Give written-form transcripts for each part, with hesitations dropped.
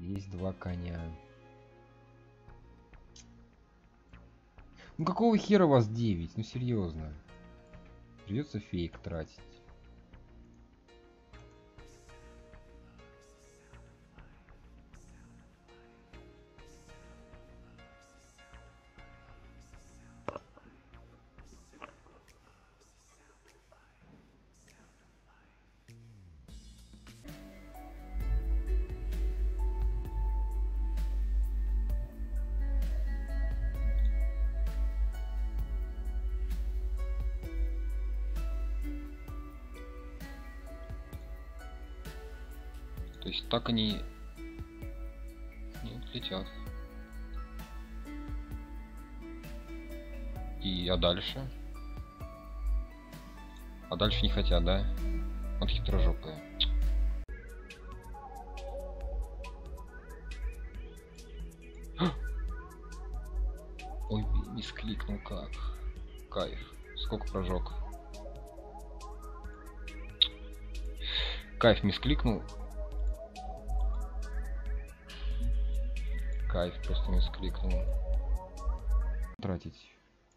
Есть 2 коня. Ну какого хера у вас 9? Ну серьезно. Придется фейк тратить. То есть так они не летят. А дальше? А дальше не хотят, да? Вот хитрожопые. Ой, мискликнул как. Кайф. Сколько прожег? Кайф мискликнул. Кайф просто мискликнул. Тратить.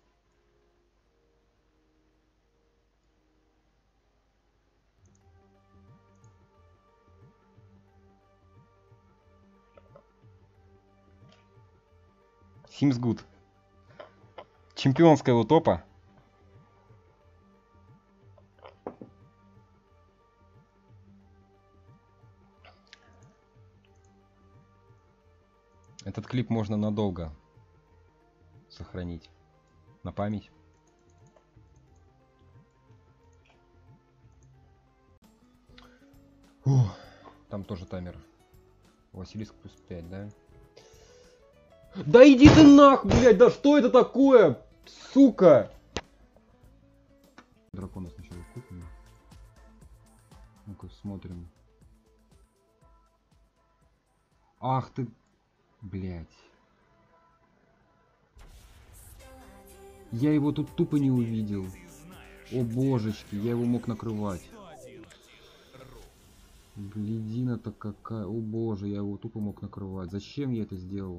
Seems good. Чемпионская утопа. Этот клип можно надолго сохранить. На память. Там тоже таймер. Василиск плюс 5, да? Да иди ты нахуй, блядь, да что это такое? Сука! Дракона сначала купим. Ну-ка смотрим. Ах ты, блядь. Я его тут тупо не увидел. О божечки, я его мог накрывать. Глядина-то какая. О боже, я его тупо мог накрывать. Зачем я это сделал?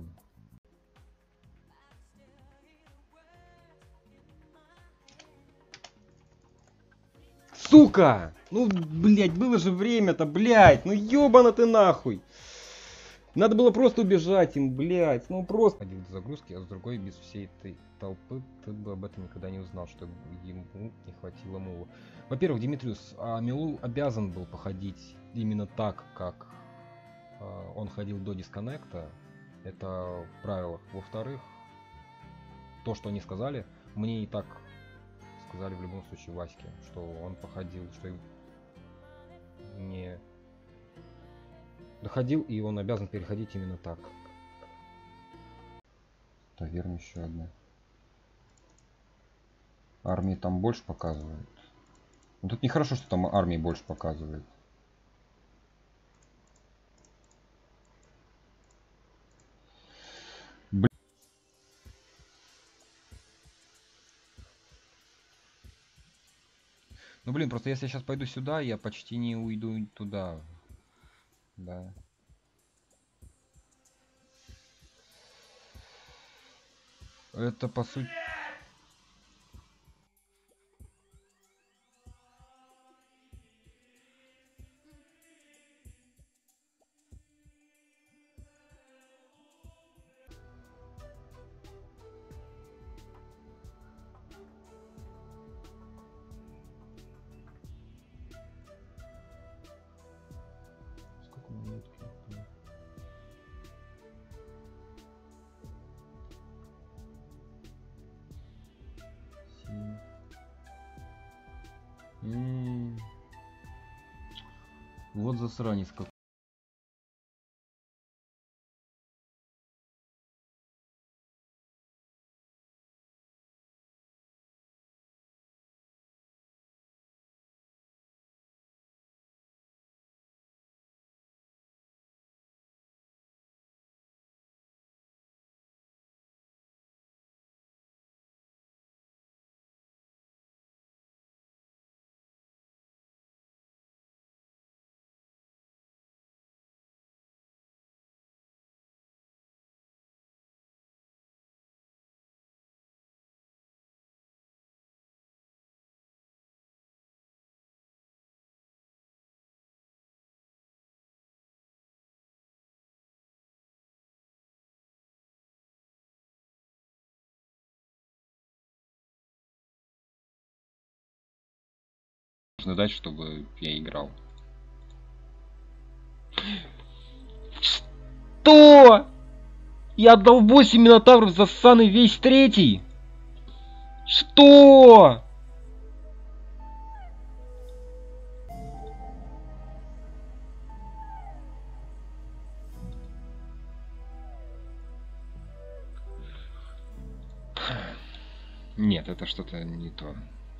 Сука! Ну, блядь, было же время-то, блядь! Ну ёбана ты нахуй! Надо было просто убежать им, блядь. Ну просто. Один до загрузки, а с другой без всей этой толпы ты бы об этом никогда не узнал, что ему не хватило мула. Во-первых, Димитриус, Милул обязан был походить именно так, как он ходил до дисконнекта. Это в правилах. Во-вторых, то, что они сказали, мне и так сказали в любом случае Ваське, что он походил, что не доходил, и он обязан переходить именно так. Таверна еще одна. Армии там больше показывают. Ну, тут нехорошо, что там армии больше показывает. Блин. Ну блин, просто если я сейчас пойду сюда, я почти не уйду туда. Да. Это по сути... Сколько минутки? Вот засранец какой. Нужно дать, чтобы я играл. Что? Я отдал 8 минотавров за ссаный весь третий? Что? Нет, это что-то не то.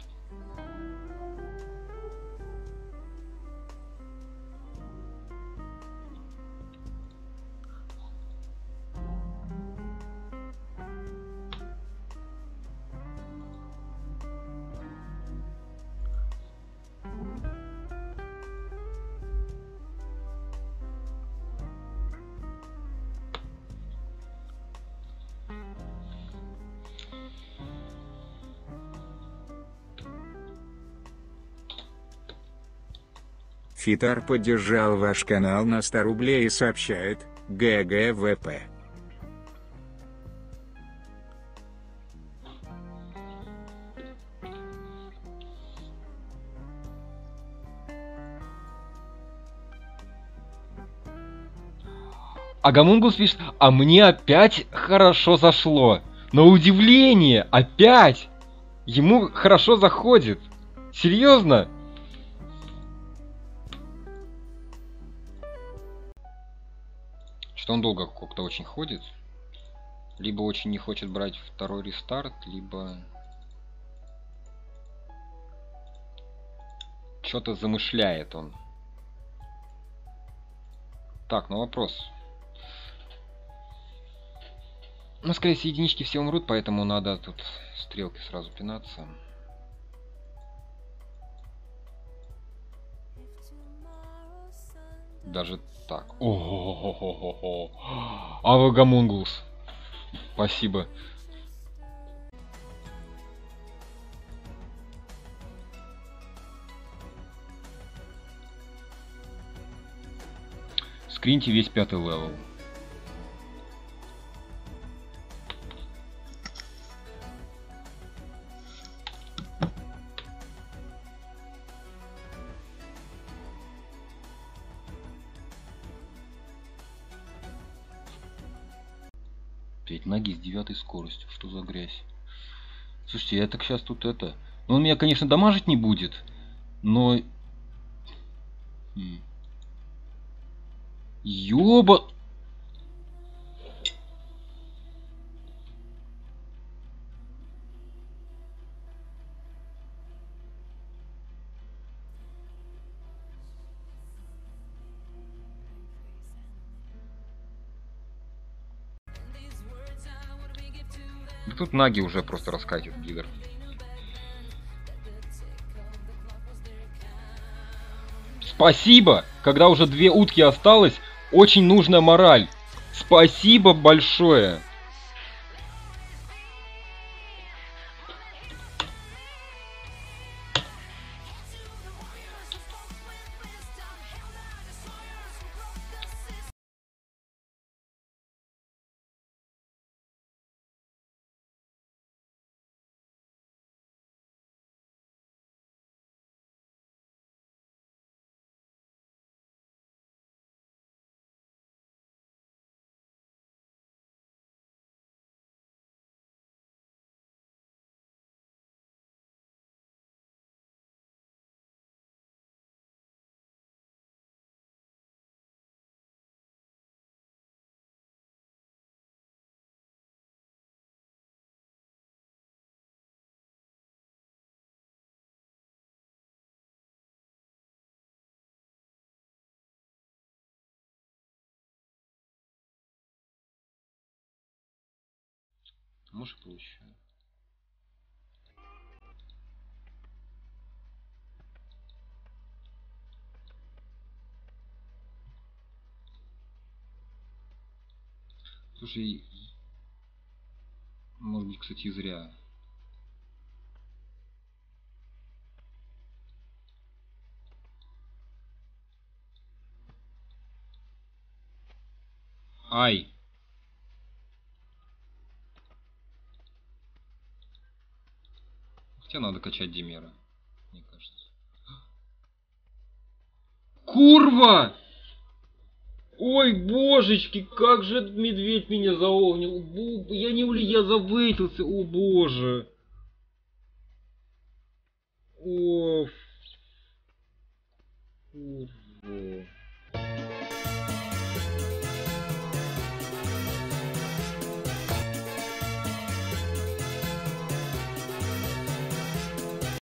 Фитар поддержал ваш канал на 100 рублей и сообщает: ГГВП. А Гомунгус пишет, а мне опять хорошо зашло. На удивление, опять! Ему хорошо заходит. Серьезно? Что он долго как-то очень ходит. Либо очень не хочет брать второй рестарт, либо... Что-то замышляет он. Так, ну вопрос. Ну, скорее всего, единички все умрут, поэтому надо тут стрелки сразу пинаться. Даже так. Ого-го-го-го-го. Ава Гомунгулс. Спасибо. Скриньте весь 5-й левел. Опять ноги с 9-й скоростью. Что за грязь? Слушайте, я так сейчас тут это... Ну, он меня, конечно, дамажить не будет, но... Ёба... Да тут Наги уже просто раскатит гидр. Спасибо! Когда уже 2 утки осталось, очень нужная мораль. Спасибо большое! Может, получше. Слушай, может быть, кстати, зря. Ай! Хотя надо качать Демера, мне кажется. Курва! Ой, божечки, как же этот медведь меня заогнил. Я не я завысился, о боже. Ой.